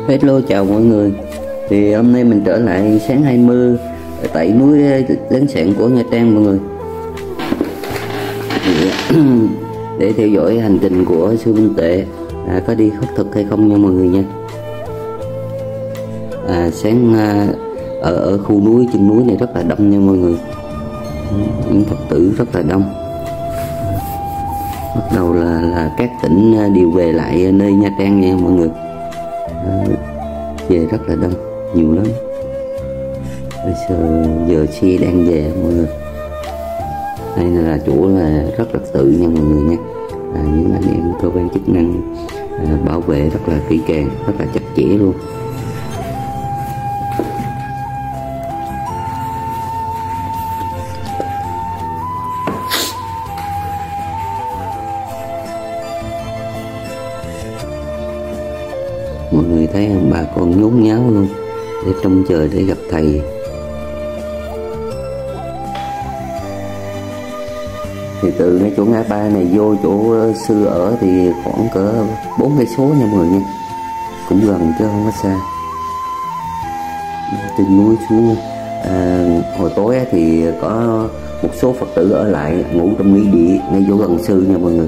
Hello chào mọi người. Thì hôm nay mình trở lại sáng 20 tại núi Láng Sạn của Nha Trang mọi người. Để theo dõi hành trình của sư Minh Tuệ có đi khất thực hay không nha mọi người nha. Sáng ở khu núi chân núi này rất là đông nha mọi người. Những Phật tử rất là đông. Bắt đầu là các tỉnh đều về lại nơi Nha Trang nha mọi người. Về rất là đông, nhiều lắm. Bây giờ xe đang về mọi người. Đây là chỗ là rất trật tự nha mọi người nha. Những anh em cơ quan chức năng bảo vệ rất là kỹ càng, rất là chặt chẽ luôn. Mọi người thấy không, bà con nhốn nháo luôn để trông chờ để gặp thầy. Thì từ cái chỗ ngã ba này vô chỗ sư ở thì khoảng cỡ 4 cây số nha mọi người nha, cũng gần chứ không có xa. Trên núi xuống hồi tối thì có một số Phật tử ở lại ngủ trong nghĩa địa ngay chỗ gần sư nha mọi người,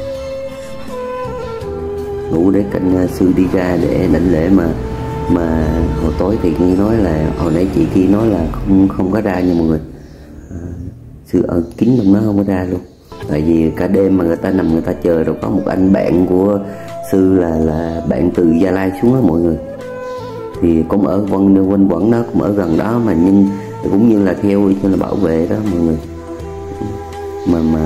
ngủ để cạnh sư đi ra để đảnh lễ. Mà hồi tối thì nghe nói là hồi nãy chị kia nói là không có ra nha mọi người. Sư ở kín trong đó không có ra luôn, tại vì cả đêm mà người ta nằm người ta chờ. Rồi có một anh bạn của sư là bạn từ Gia Lai xuống đó mọi người, thì cũng ở quanh quẩn đó, cũng ở gần đó mà, nhưng cũng như là theo cho là bảo vệ đó mọi người. Mà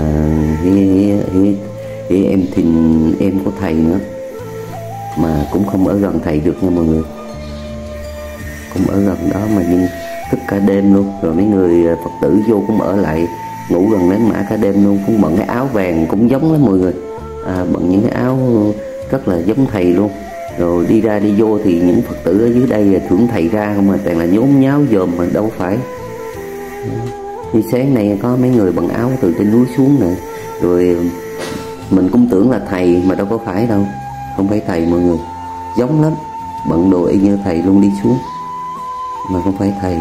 em thì em của thầy nữa, mà cũng không ở gần thầy được nha mọi người, cũng ở gần đó mà nhưng thức cả đêm luôn. Rồi mấy người Phật tử vô cũng ở lại ngủ gần nến mã cả đêm luôn, cũng bận cái áo vàng cũng giống lắm mọi người, bận những cái áo rất là giống thầy luôn. Rồi đi ra đi vô thì những Phật tử ở dưới đây thưởng thầy ra không, mà toàn là nhốn nháo dòm mà đâu phải. Như sáng nay có mấy người bận áo từ trên núi xuống nè, rồi mình cũng tưởng là thầy mà đâu có phải đâu, không phải thầy mọi người, giống lắm, bận đồ y như thầy luôn đi xuống mà không phải thầy.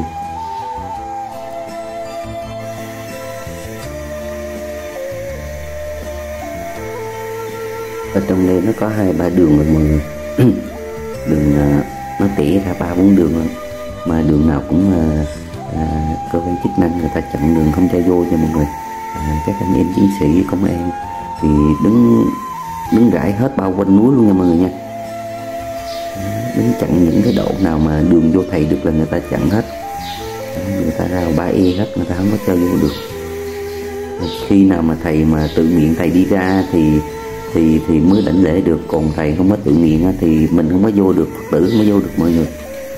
Ở trong đây nó có 2-3 đường rồi mọi người. Đường nó tỉa ra 3-4 đường rồi, mà đường nào cũng cơ quan chức năng người ta chặn đường không cho vô nha mọi người. Các anh em chiến sĩ công an thì đứng rải hết bao quanh núi luôn nha mọi người nha. Đứng chặn những cái độ nào mà đường vô thầy được là người ta chặn hết. Người ta rào 3E hết, người ta không có cho vô được. Khi nào mà thầy mà tự nguyện thầy đi ra thì mới đảnh lễ được, còn thầy không có tự nguyện thì mình không có vô được, Phật tử không có vô được mọi người.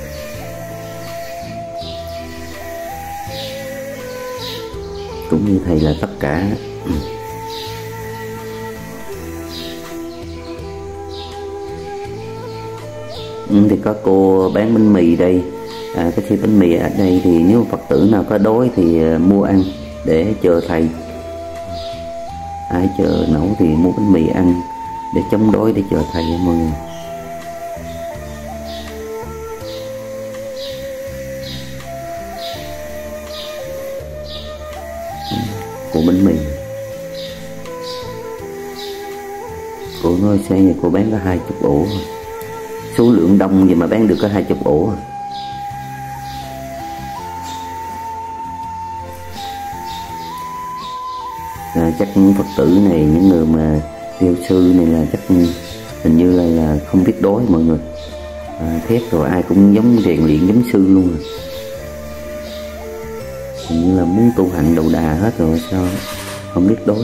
Cũng như thầy là tất cả. Thì có cô bán bánh mì đây, cái xe bánh mì ở đây thì nếu Phật tử nào có đói thì mua ăn để chờ thầy. Ai chờ nấu thì mua bánh mì ăn để chống đói, để chờ thầy mọi người. Cô bánh mì, cô nói xe này cô bán có 20 ổ, số lượng đông vậy mà bán được có 20 ổ. Chắc Phật tử này, những người mà theo sư này là chắc hình như là không biết đói mọi người. Thét rồi ai cũng giống rèn luyện giống sư luôn rồi. Hình như là muốn tu hành đầu đà hết rồi sao không biết đói.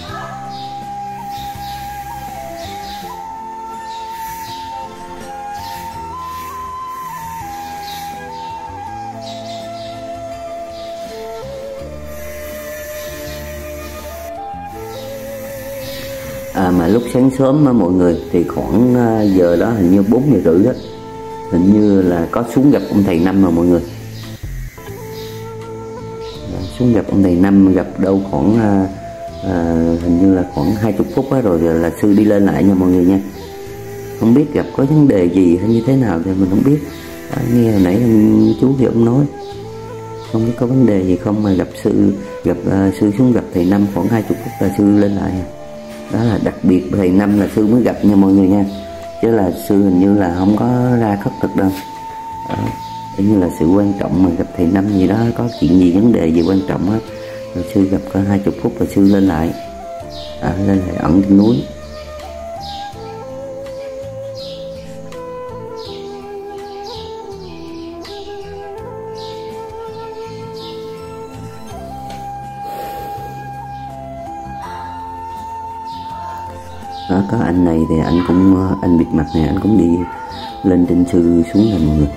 Mà lúc sáng sớm á mọi người thì khoảng giờ đó hình như 4 giờ rưỡi đó, hình như là có xuống gặp ông thầy Năm rồi mọi người. Xuống gặp ông thầy Năm, gặp đâu khoảng hình như là khoảng 20 phút đó, rồi là sư đi lên lại nha mọi người nha. không biết gặp có vấn đề gì hay như thế nào thì mình không biết. Nghe hồi nãy chú thì ông nói không biết có vấn đề gì không, mà gặp sư, sư xuống gặp thầy Năm khoảng 20 phút là sư lên lại. Đó là đặc biệt thầy Năm là sư mới gặp nha mọi người nha, chứ là sư hình như là không có ra khất thực đâu. Hình như là sự quan trọng mà gặp thầy Năm gì đó, có chuyện gì vấn đề gì quan trọng á, rồi sư gặp có 20 phút rồi sư lên lại, lên lại ẩn trên núi. Đó, có anh này thì anh cũng, anh bịt mặt này anh cũng đi lên trên sư xuống nè mọi người.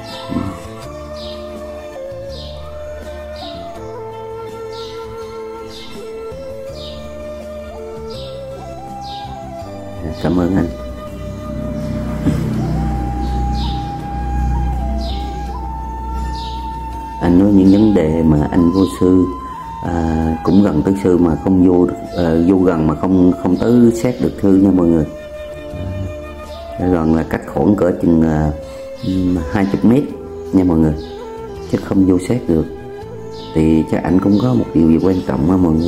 Cảm ơn anh. Anh nói những vấn đề mà anh vô sư, cũng gần tới sư mà không vô vô gần mà không tới xét được thư nha mọi người. Gần là cách khoảng cỡ chừng 20 mét nha mọi người, chứ không vô xét được. Thì chắc anh cũng có một điều gì quan trọng á mọi người.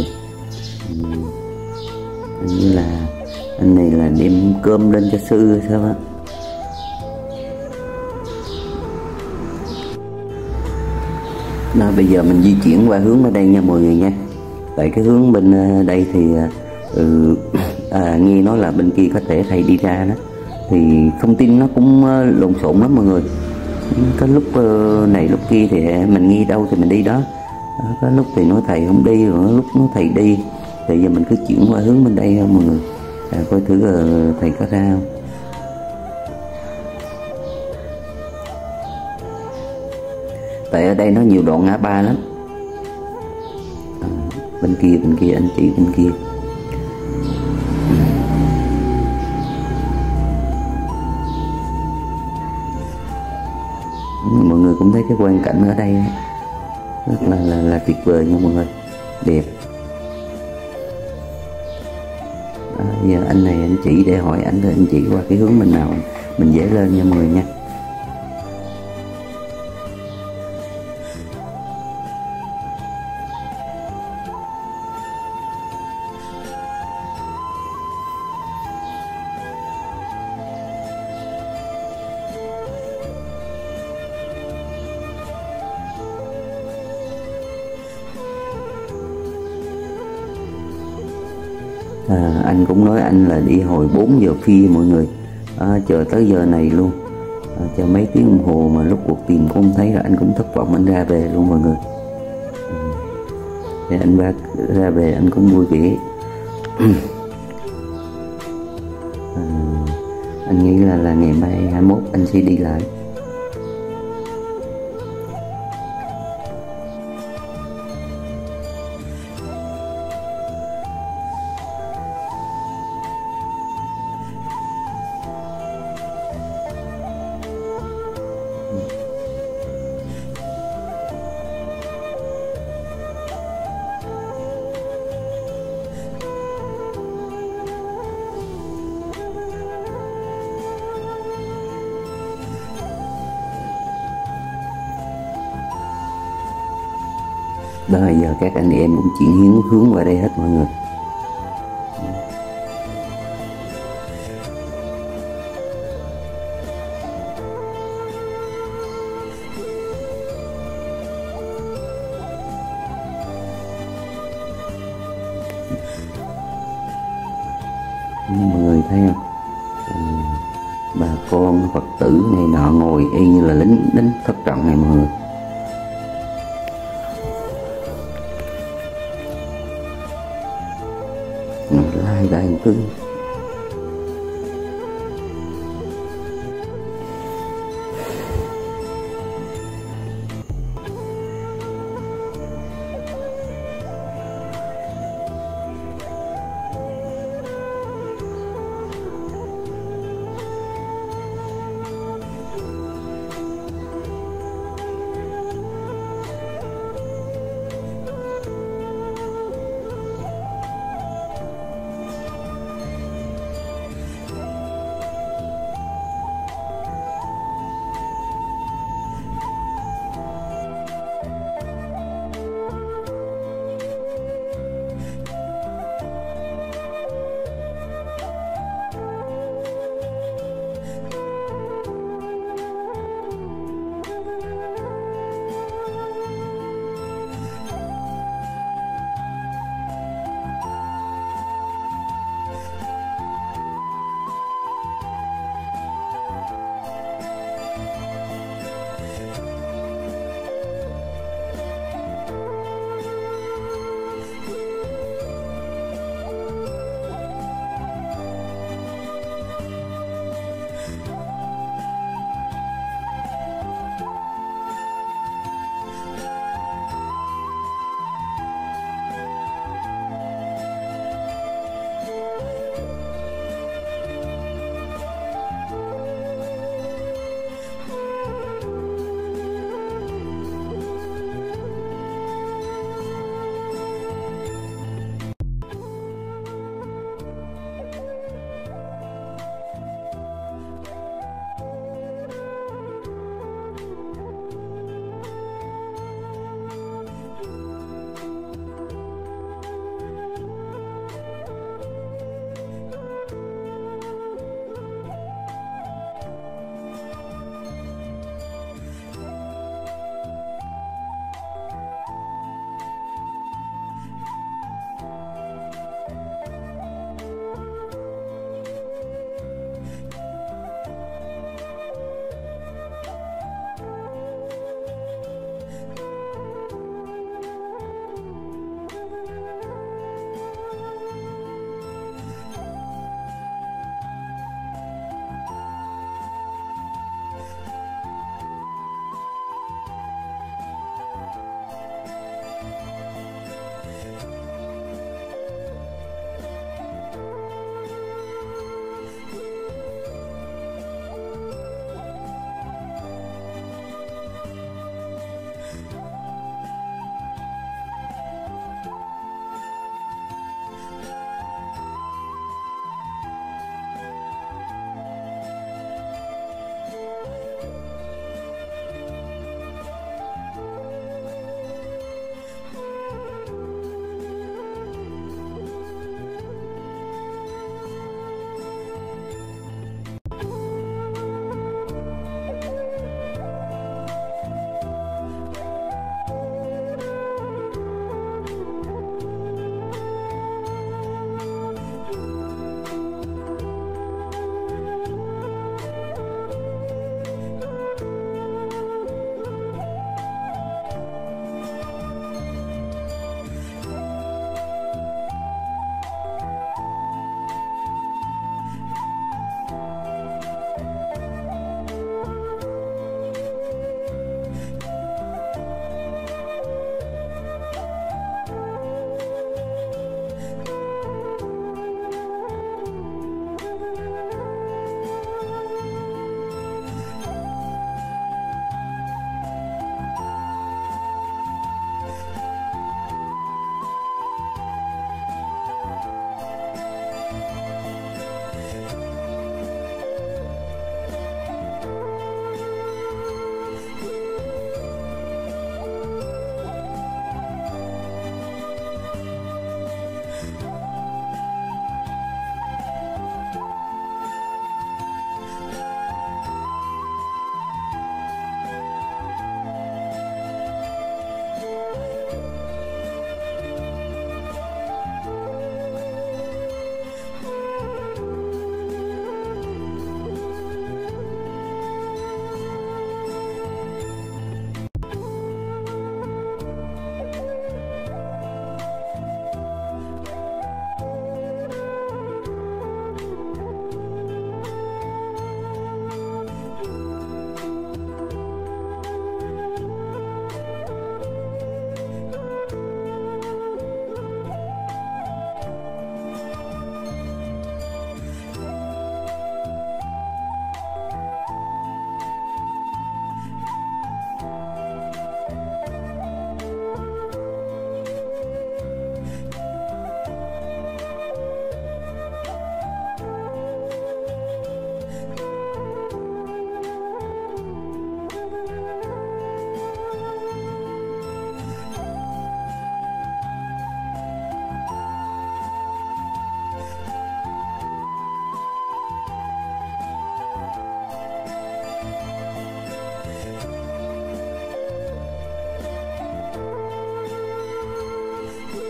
Như là anh này là đem cơm lên cho sư sao á. Đó, bây giờ mình di chuyển qua hướng ở đây nha mọi người nha. Tại cái hướng bên đây thì nghe nói là bên kia có thể thầy đi ra đó, thì thông tin nó cũng lộn xộn lắm mọi người. Có lúc này lúc kia thì mình nghi đâu thì mình đi đó. Có lúc thì nói thầy không đi, rồi lúc nói thầy đi. Thì giờ mình cứ chuyển qua hướng bên đây thôi mọi người, coi thử thầy có ra không. Tại ở đây nó nhiều đoạn ngã ba lắm. Bên kia anh chị bên kia. Mọi người cũng thấy cái quang cảnh ở đây rất là tuyệt vời nha mọi người, đẹp. Giờ anh này anh chỉ để hỏi anh rồi anh chỉ qua cái hướng mình nào mình dễ lên nha mọi người nha. Anh cũng nói anh là đi hồi 4 giờ khuya mọi người, chờ tới giờ này luôn, chờ mấy tiếng đồng hồ mà lúc cuộc tìm cũng không thấy, rồi anh cũng thất vọng anh ra về luôn mọi người. Thì anh ra về anh cũng vui vẻ. Anh nghĩ là ngày mai 21 anh sẽ đi lại. Đó, giờ các anh em cũng chuyển hướng qua đây hết mọi người. Mọi người thấy không? Bà con Phật tử này nọ ngồi y như là lính đánh thất trận này mọi người. Lai đại cư.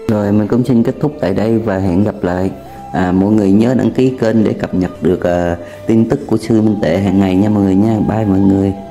Rồi mình cũng xin kết thúc tại đây và hẹn gặp lại. Mọi người nhớ đăng ký kênh để cập nhật được tin tức của sư Minh Tệ hàng ngày nha mọi người nha. Bye mọi người.